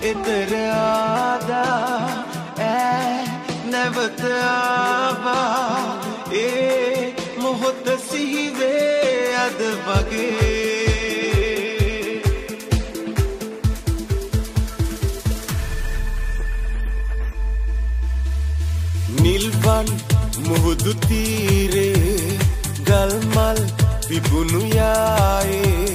එතර ආදා නැවත ආවා ඒ මොහොත සිහිවේ අද වගේ නිල්වන් මුහුදු තීරේ ගල්මල් පිපුණු යායේ